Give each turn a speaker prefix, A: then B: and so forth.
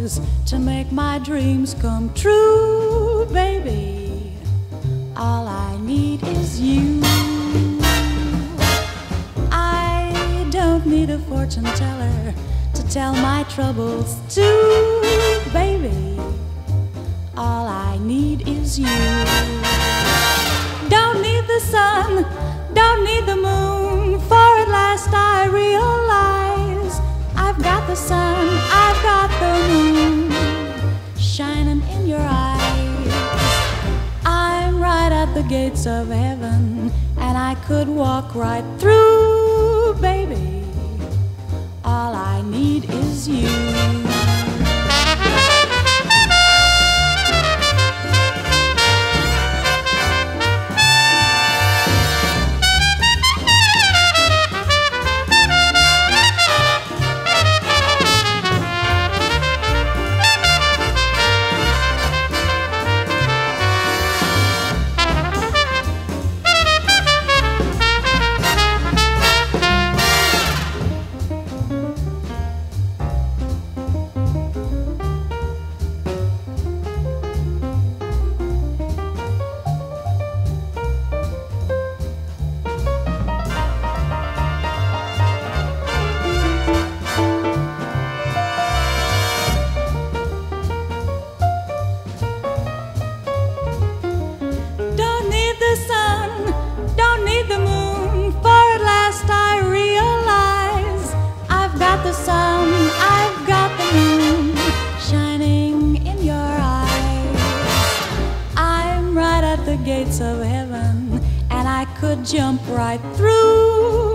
A: clothes to make my dreams come true, baby. All I need is you. I don't need a fortune teller to tell my troubles to, baby. All I need is you. Don't need the sun, don't need the moon, for at last I realize I've got the sun, I've got the moon shining in your eyes. I'm right at the gates of heaven, and I could walk right through, baby. All I need is you. The sun, I've got the moon shining in your eyes. I'm right at the gates of heaven, and I could jump right through,